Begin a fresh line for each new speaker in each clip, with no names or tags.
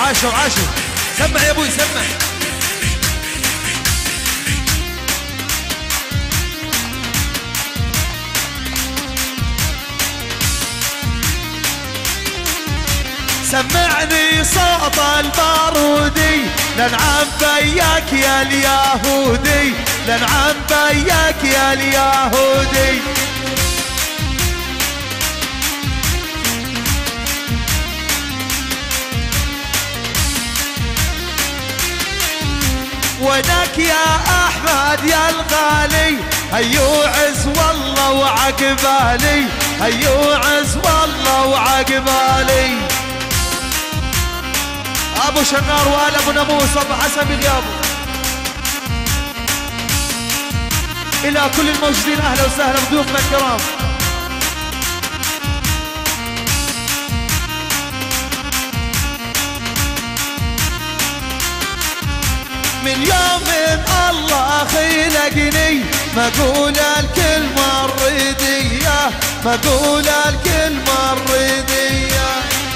عاشوا عاشوا. سمع يا ابوي سمع. سمعني صوت البارودي، ننعم بياك يا اليهودي، ننعم بياك يا اليهودي. وينك يا احمد يا الغالي، هيو عز والله وعقبالي، هيو عز والله وعقبالي. ابو شنار وآل ابو ناموس ابو حسن بغيابه. الى كل الموجودين اهلا وسهلا بضيوفنا الكرام. من يوم الله خلقني ما اقول الكلمة الردية، ما اقول الكلمة الردية.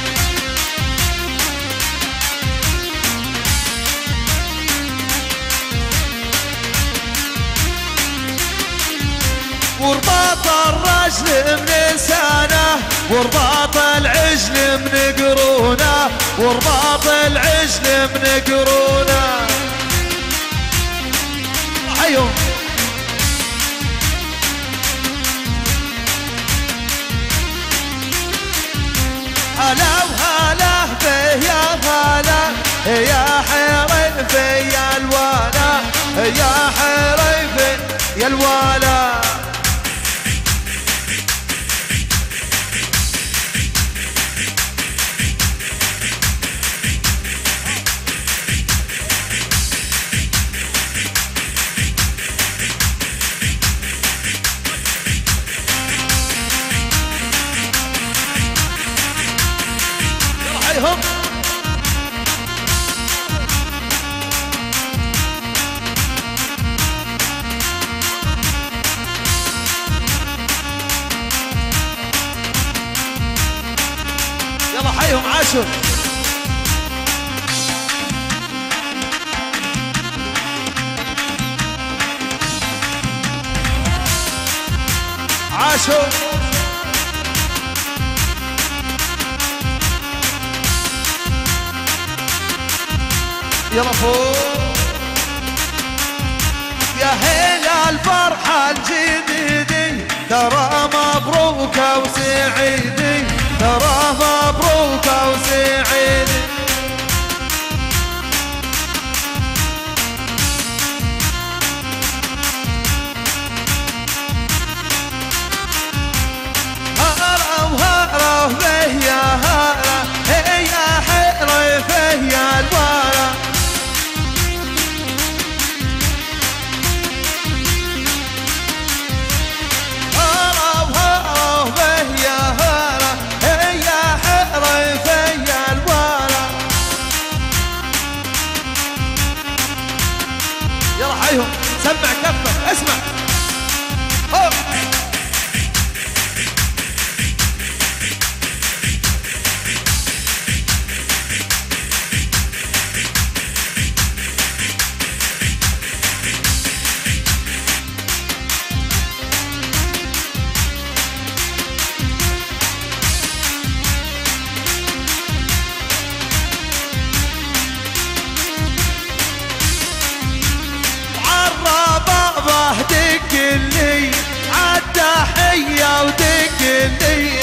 ورباط الرجل من لسانه، ورباط العجل من قرونه، ورباط العجل من قرونه. حيهم هلا وهلا به يا هلا، يا حريف يا الوالا، يا حريف يا الوالا. هم يلا حيهم عاشوا. عاشوا يلا فوق يا هلا الفرحة الجديدي، ترى مبروكة وسعيدي، ترى مبروكة وسعيدي. هلا وهلا به يا هلا، يا حريف يا الوالا. سمع كفك اسمع. دق لي عالتحية ودق لي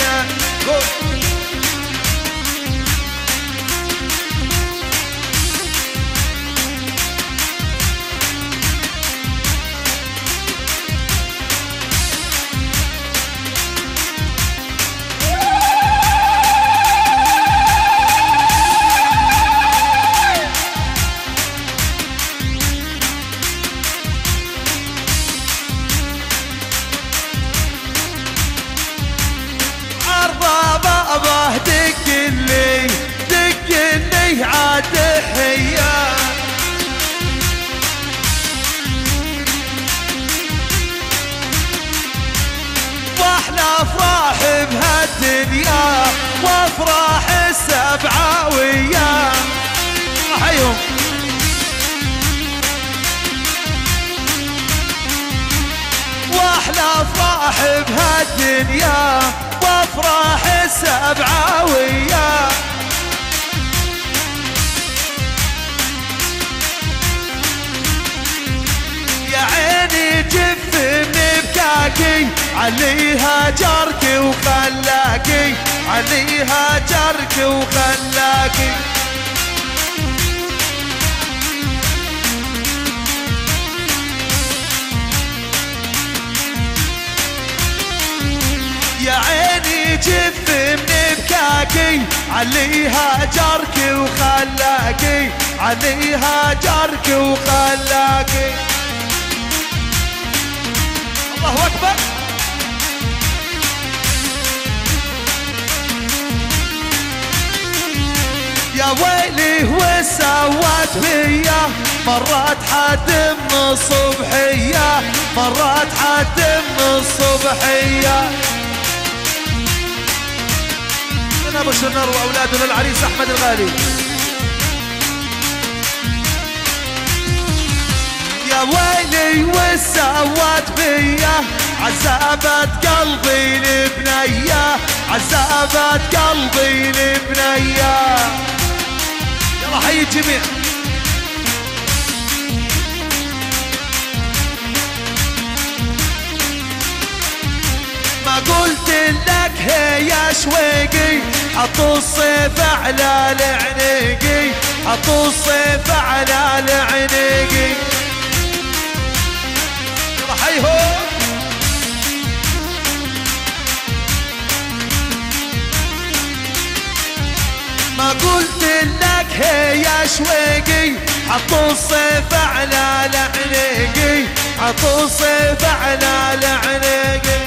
الدنيا وافراح السبعة وياه. يا عيني جفني بكاكي عليها جرك وخلاكي، عليها جرك وخلاكي. يا عيني جفني بكاكي عليها جرك وخلاكي، عليها جرك وخلاكي. الله أكبر. يا ويلي وسوت بيا مرات حد من الصبحية، مرات حد من الصبحية. من أبو شنر وأولاده للعريس أحمد الغالي. يا ويلي وسوت بيا عذابت قلبي لبنية، عذابت قلبي لبنية. يلا حي الجميع. ما قلت لك هي شويقي حطوا الصيف على العنيقي، حطوا الصيف على العنيقي. حيهو ما قلت لك هي شويقي حطوا الصيف على العنيقي، حطوا الصيف على العنيقي.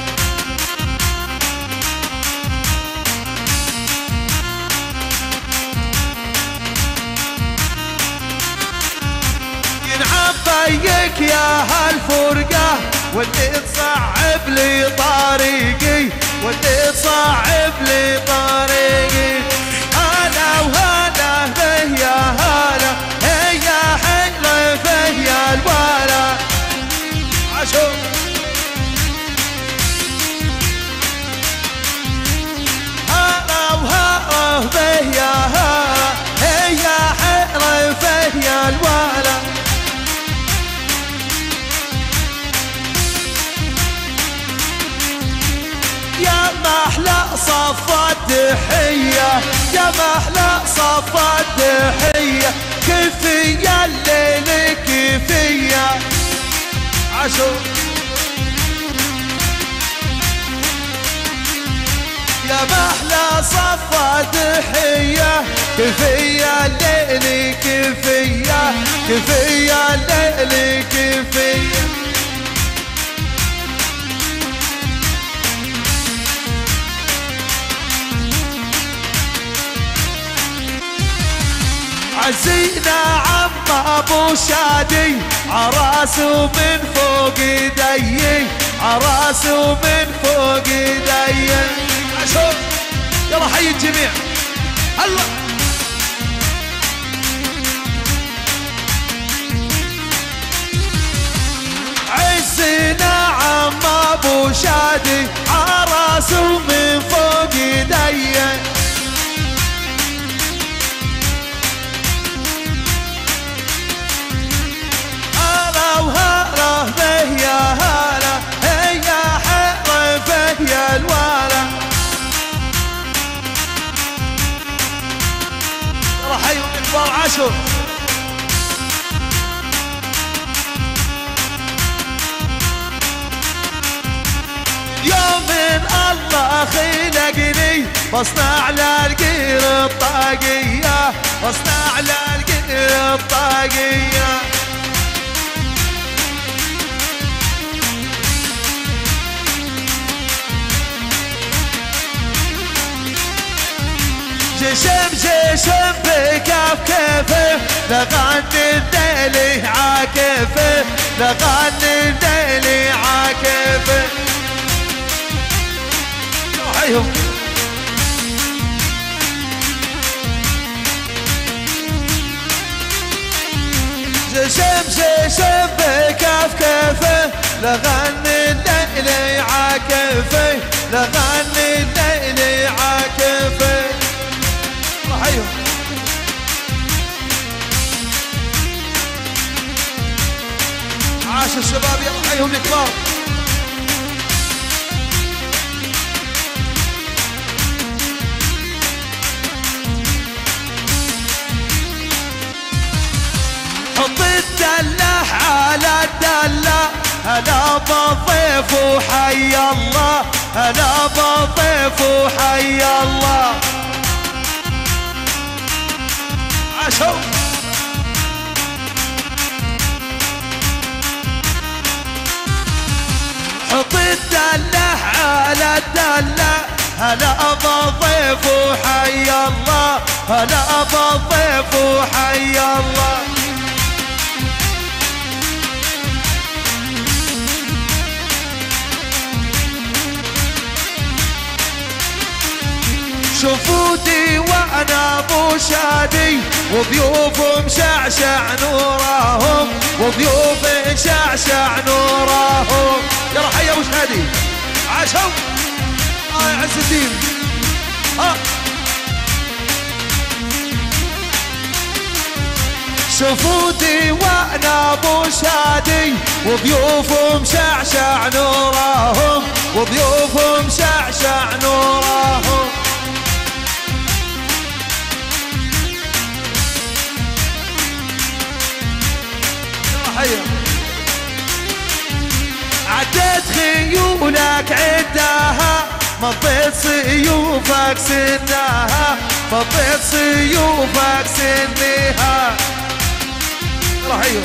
ينعم فيك يا هالفرقة واللي تصعب لي طريقي، واللي تصعب لي طريقي. هلا وهلا به يا هلا، هي حلوة به يا الولا. عشو هلا وهلا به يا هلا، هي حلوة به يا الولا. يا محلى صفة تحية، يا محلى صفة تحية، كفية الليل كفية. عشو يا محلى صفة تحية، كفية الليل كفية، كفية الليل كفية. عزينا عم ابو شادي عراسه من فوق ايدي، عراسه من فوق ايدي. عشو يلا حي الجميع. هلا عزينا عم ابو شادي عراسه من فوق ايدي. وهلا به يا هلا، هي حلوة به يا الولا. راح حيوا الكبار. عاشوا يوم من الله خلقني بصنع للقير الطاقية، بصنع للقير الطاقية. جشم جشم بكاف كيفه لغني الليل عاكفه، لغني الليل عاكفه. حيهم جشم جشم بكاف كيفه لغني الليل عاكفه. عاكفي لغني الليل عاكفي. حيهم عاش الشباب يلا حيهم الكبار. حط الدلة على الدلة هلا بالضيف وحي الله هلا بالضيف وحي الله. عاشوا حط الدلة على الدلة هلا بالضيف وحي الله هلا بالضيف وحي الله. شوفوا ديوان ابو شادي وضيوف مشعشع نورهم وضيوف مشعشع نورهم. يا رحي ابو شادي عاشوا يا عز الدين. شوفوا ديوان ابو شادي وضيوف مشعشع نورهم وضيوف مشعشع نورهم. عدت خيولك عداها مضيت سيوفك سناها مضيت سيوفك سنيها. رحيو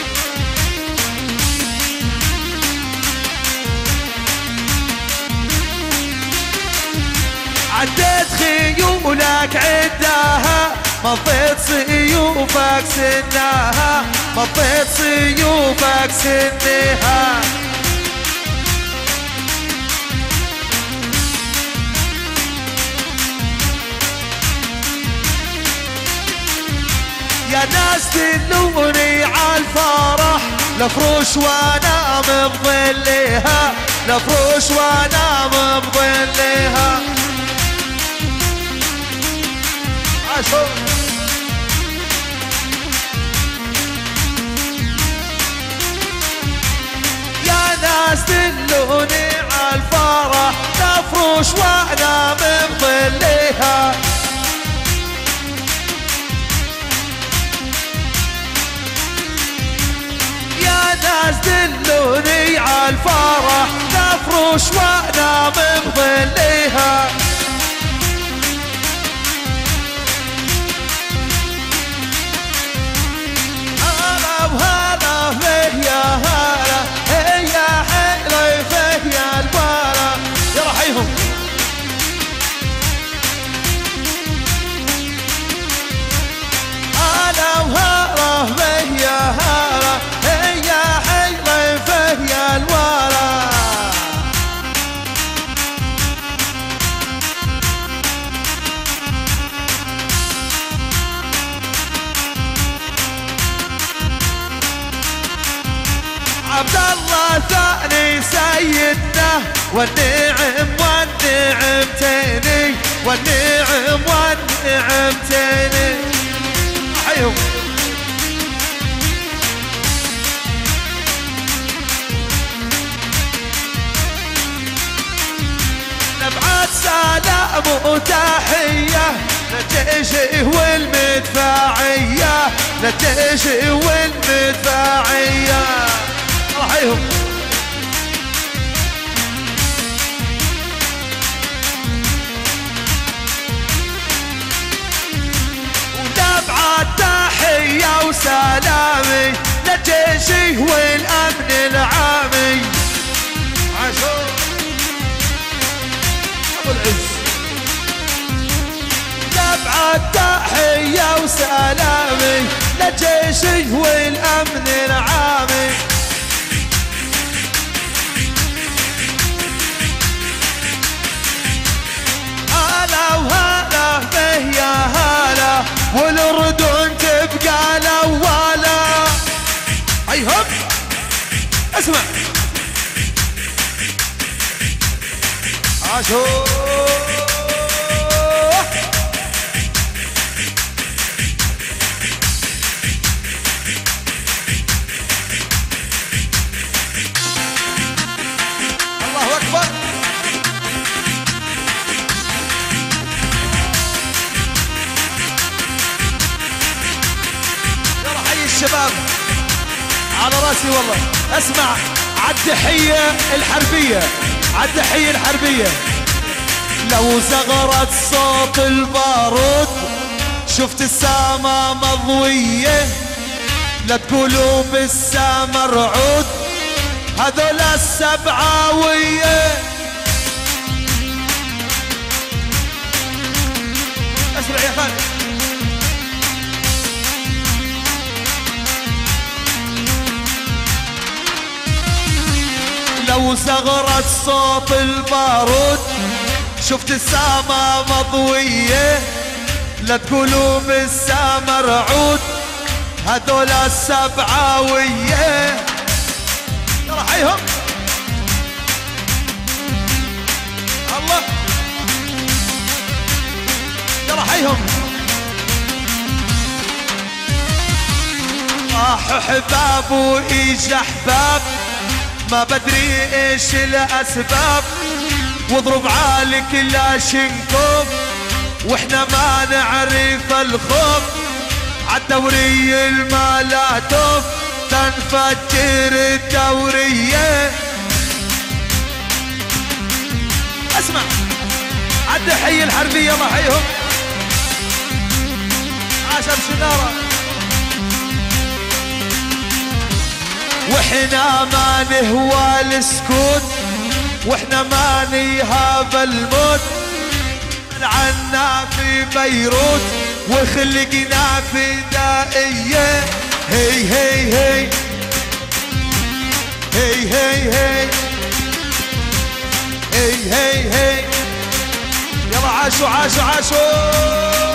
عدت خيولك عداها مضيت سيوفك سناها مضيت سيوفك سنيها. يا ناس دلوني عالفرح لفروش وانام بظلها لفروش وانام بظلها. عاشوا يا ناس دلوني عالفرح لفروش وانام بظلها. ناس دلوني عالفرح نفروش وانام بظلها. هلا وهلا فيه يا هلا هي حلوة فيه يا البلا. يا رحيهم هلا وهلا فيه يا هلا يا الورى. عبد الله ثاني سيدنا والنعم والنعمتين والنعم والنعمتين. حيهم نبعث سلام وتحية للجيش والمدفعية للجيش والمدفعية. رحيهم ونبعث تحية وسلامي للجيش والأمن العامي. عاشوا العز نبعث تحية وسلامي للجيش والأمن العامي. هلا وهلا به يا هلا والأردن تبقى الأولى. أيهم اسمع عاشو الله أكبر. يلا حي الشباب على راسي والله. اسمع عالتحية الحربية، عالتحية الحربية. لو زغرت صوت البارود شفت السما مضوية، لا تقولوا بالسما رعود هذول السبعاوية. اسمع يا خالد. لو زغرت صوت البارود شفت السما مضوية، لا تقولوا بالسما رعود هذول السبعاوية. يلا حيهم الله. يلا حيهم. راحوا حباب واجا احباب ما بدري ايش الاسباب، واضرب عالي كلاشنكوف واحنا ما نعرف الخوف، عالدوري المالاتوف تنفجر الدورية. اسمع عالتحية الحربية الله حيهم. عاشر شنارة واحنا ما نهوى السكوت واحنا ما نيهاب الموت، عنا في بيروت وخلقنا فدائية. هي هي هي هي هي هي هي هي هي. يلا عاشوا عاشوا عاشوا.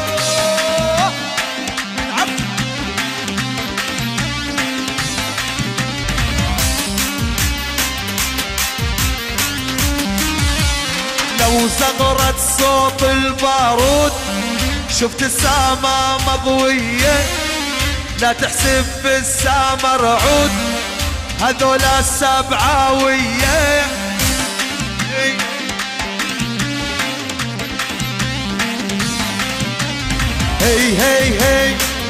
لو زغرت صوت البارود شفت السما مضوية، لا تحسب بالسما رعود هذول السبعاوية. هي هي هي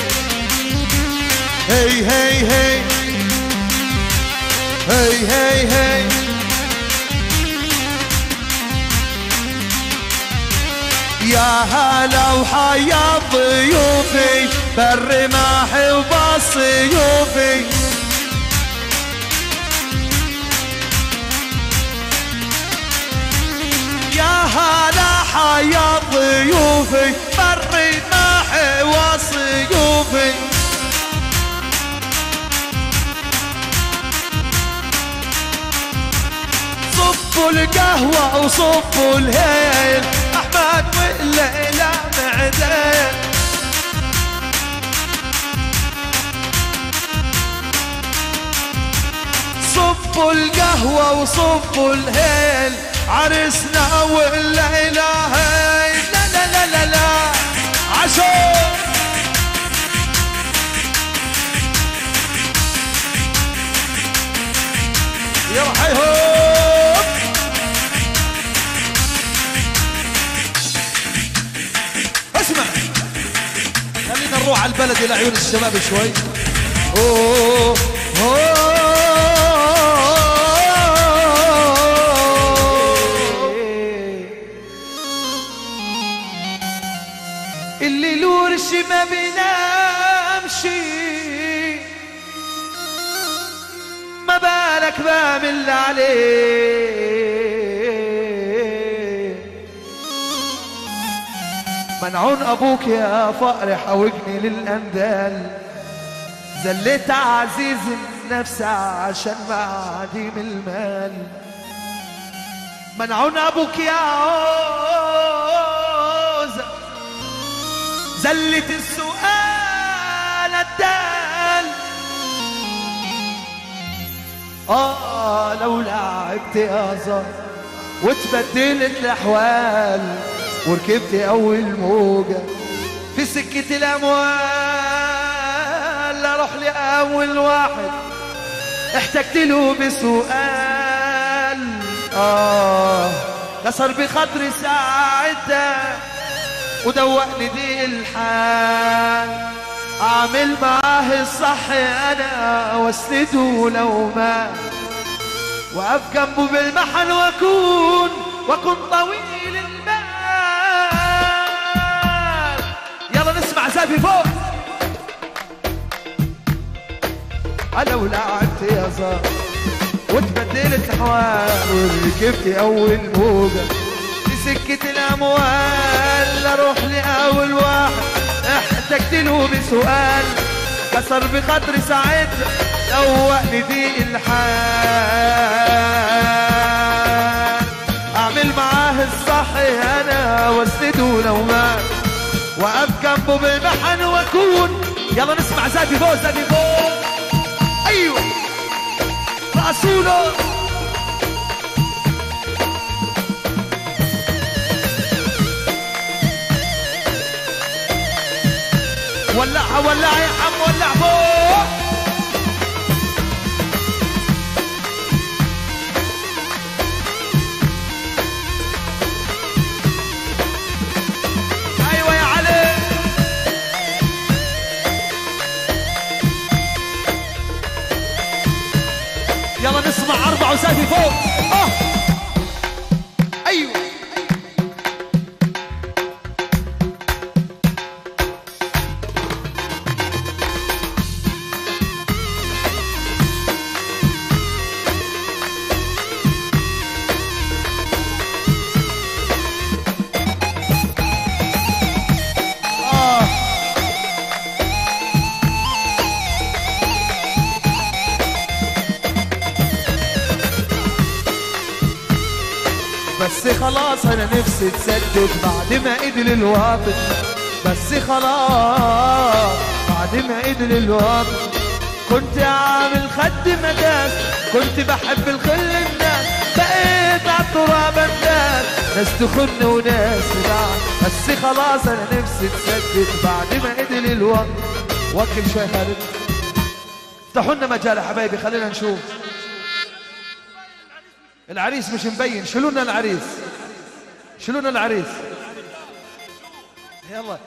هي هي هي هي هي هي. يا هلا وحيا ضيوفي بالرماح وبالسيوفي، يا هلا حيا ضيوفي بالرماح وسيوفي. صفوا القهوة وصفوا الهيل أحمد والليلة معدين. صفوا القهوة وصفوا الهيل عرسنا والليلة هيل. لا لا لا لا لا عشو. يرحيهم. اسمع خلينا نروح على البلد لعيون الشباب شوي. أوه أوه. اللي لورش ما بينامشي ما بالك بعمل عليه. منعون ابوك يا فقر حوجني للاندال، زليت عزيز النفس عشان معديم المال. منعون ابوك يا عوزة زلت السؤال الدال. لو لعبت يا زهر وتبدلت الاحوال وركبت اول موجة في سكة الاموال. اروح لاول واحد احتجت له بسؤال، كسر بخاطري ساعتها ودوقني دي الحال. اعمل معاه الصح انا واسنده لو ما واقف جنبه بالمحن واكون طويل البال. يلا نسمع زافي فوق. انا ولعبت يا زار وتبدلت الاحوال وركبت اول موجه في سكه الاموال. اروح لاول واحد احتجت له بسؤال، كسر بخاطري ساعتها دوقني دي الحال. اعمل معاه الصح انا واسنده لو مات واقف جنبه بالمحن واكون. يلا نسمع زافي فوق زافي فوق. ايوه رسوله ولعها ولع يا عم ولع فوق. ايوه يا علي يلا نسمع اربع وسافي فوق. ايوه بس خلاص انا نفسي تصدق بعد ما قدر الوطن. بس خلاص بعد ما قدر الوطن. كنت عامل خد مداس، كنت بحب الخل الناس، بقيت عالتراب الناس، ناس تخن وناس تبعد. بس خلاص انا نفسي تصدق بعد ما قدر الوطن. وكل شوي خالد افتحوا لنا مجال يا حبايبي خلينا نشوف. العريس مش مبين، شيلوا لنا العريس، شيلوا لنا العريس. يلا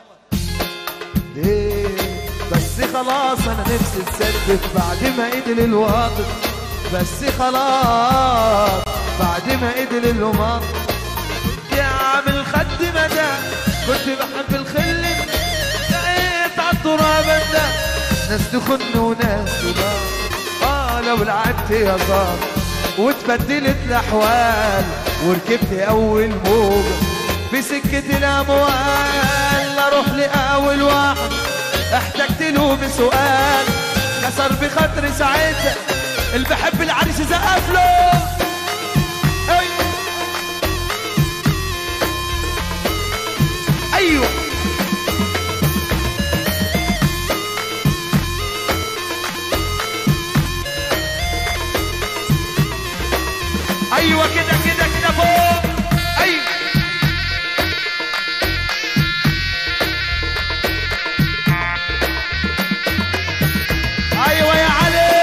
ليه بس خلاص انا نفسي تصدق بعد ما قدر الوطن. بس خلاص بعد ما قدر الوطن. يا عامل خد مدى كنت بحب الخل، بقيت عالتراب ده ناس تخن وناس تبان. لو لعبت يا زار وتبدلت الاحوال وركبت اول موجه في سكه الاموال. اروح لاول واحد احتجت له بسؤال، كسر بخاطري ساعتها اللي بحب العريس زقف له. ايوه ايوه كده كده كده فوق. ايوه ايوه يا علي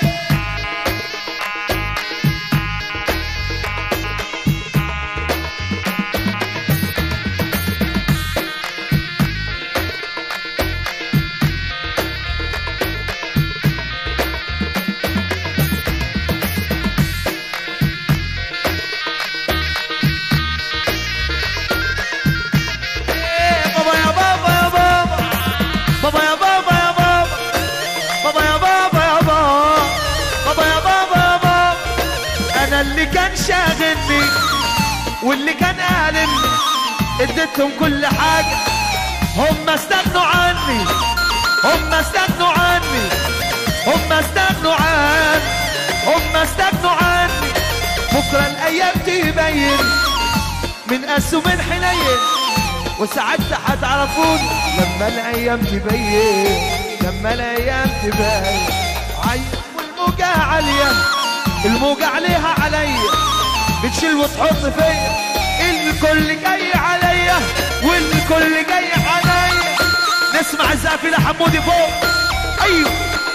اللي كان شاغلني واللي كان قالمني اديتهم كل حاجة. هم استغنوا عني، هم استغنوا عني، هم استغنوا عني، هم استغنوا عني. بكرة الأيام تبين من قاس ومن حنين، وساعتها هتعرفوني لما الأيام تبين، لما الأيام تبين. عين والموجة عالية، الموجة عليها عليا، بتشيل وتحط فيا، الكل جاي عليا والكل جاي عليا. نسمع الزقفي لحمودي فوق. ايوه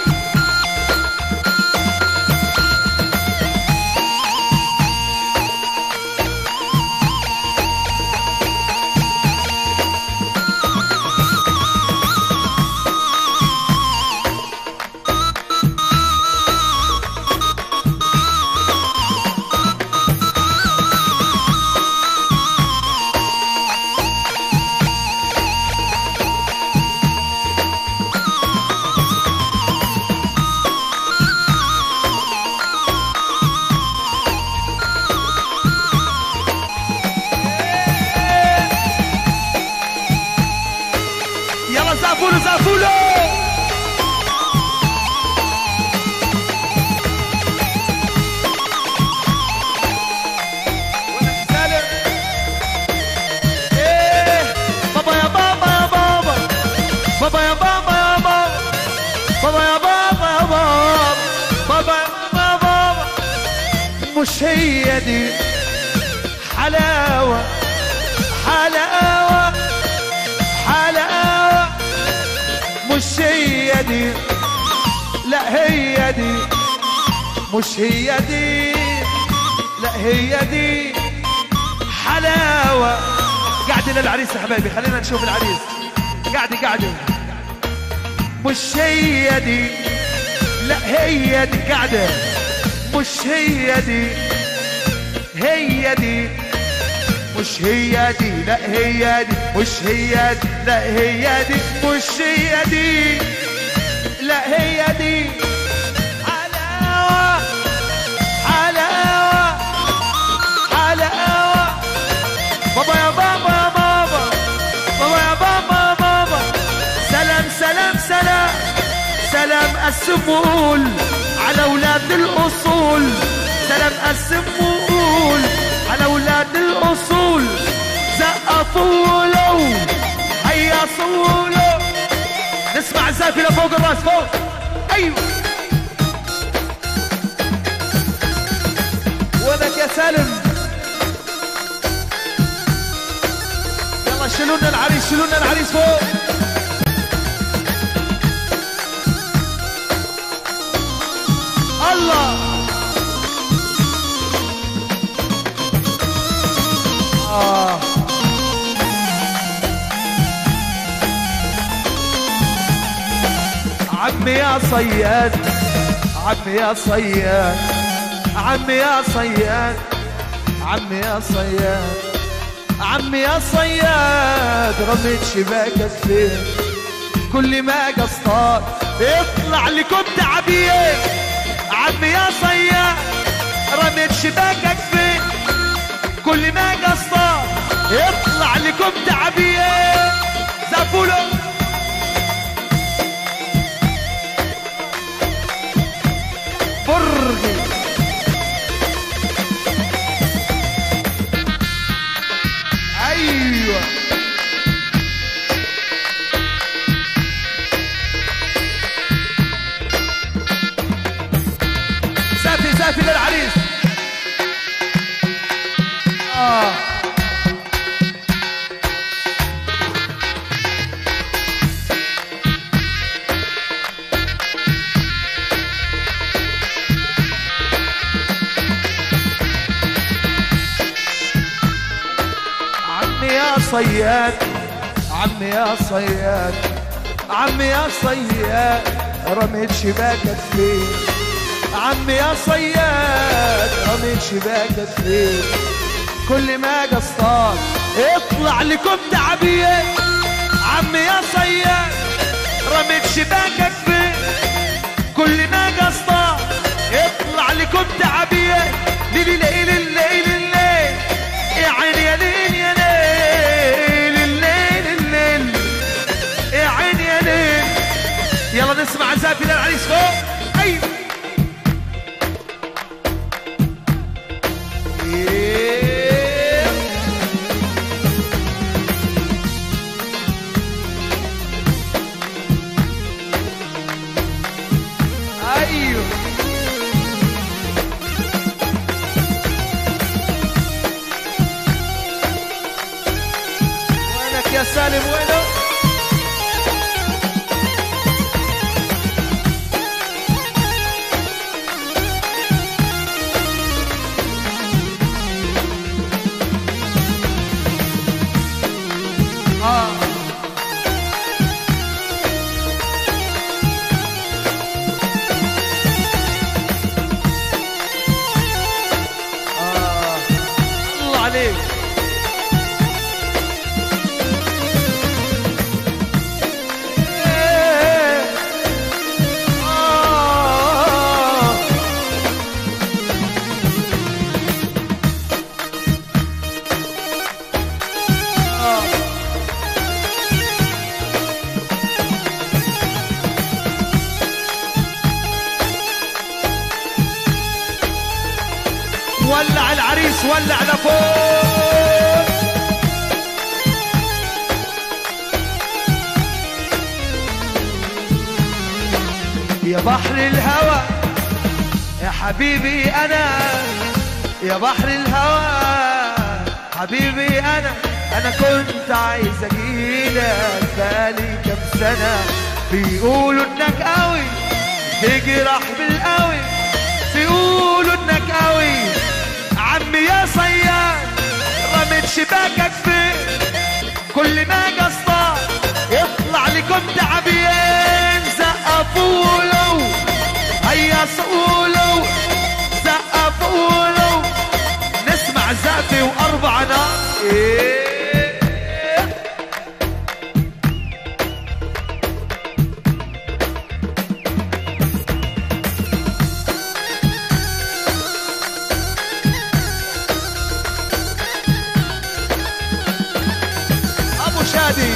زعفولو زعفولو. بابا يا بابا يا بابا، بابا يا بابا يا بابا، بابا يا بابا يا بابا، بابا يا بابا يا بابا. مش هي دي حلاوة حلاوة حلاوة، مش هي دي، لا هي دي، مش هي دي، لا هي دي حلاوة. قاعدة للعريس يا حبايبي، خلينا نشوف العريس. قاعدة قاعدة. مش هي دي، لا هي دي قاعدة. مش هي دي، هي دي، مش هي دي، لا هي دي، مش هي دي، لا هي دي، مش هي دي، لا هي دي حلاوة حلاوة حلاوة. بابا يا بابا يا بابا، بابا يا بابا يا بابا. سلام سلام سلام سلام قسم وقول على ولاد الأصول. سلام قسم وقول على ولاد الأصول. زقفوا له هيصوا له. نسمع الزقف لفوق الراس فوق. ايوه وينك يا سالم؟ يلا شيلونا العريس، شيلونا العريس فوق. الله عمي يا صياد، عمي يا صياد، عمي يا صياد، عمي يا صياد، عمي يا صياد. رميت شباكك فين؟ كل ما قصطاد يطلع لكم تعبير. عمي يا صياد رميت شباكك فين؟ كل ما قصطاد يطلع لكم تعبير. زقفولو برغي. ايوه زافي زافي للعريس. صياد، عمي يا صياد، عمي يا صياد. رميت شباكك فين؟ عمي يا صياد رميت شباكك فين؟ كل ما قصطاد يطلع لكم تعبية. عمي يا صياد رميت شباكك فين؟ كل ما قصطاد يطلع لكم تعبية. ليلي ليلي ليلي ليلي يا عيني يا ليل يا ليل الليل الليل يا عيني يا ليل. يلا نسمع زافي للعريس فوق. ايوه ولع العريس ولع لفوق. يا بحر الهوى يا حبيبي انا، يا بحر الهوى حبيبي انا كنت عايز اجيلك بقالي كام سنة. بيقولوا انك قوي تجرح بالقوي، بيقولوا انك قوي عمي يا صياد، رميت شباكك فين كل ما قصدك يطلع لكم تعبين. زقفوا له هيا صقولوا، زقفوا له نسمع زقفة واربع نار. ابو شادي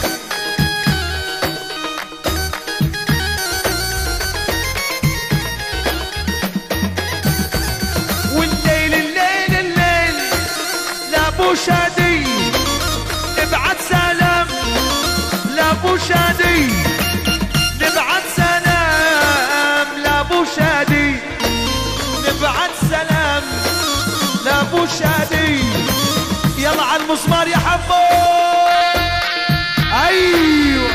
شادي نبعت سلام لابو شادي، نبعت سلام لابو شادي، نبعت سلام لابو شادي. يلا على المسمار يا حبو. ايوه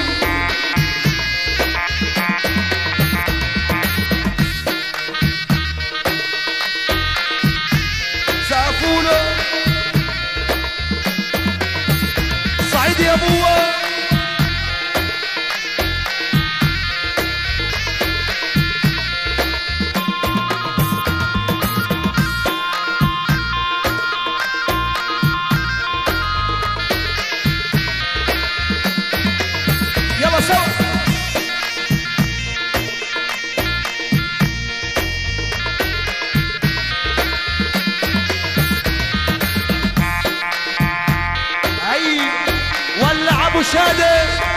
سقفوله صعيد يا ابوه. يلا سوا ولع ابو شادي.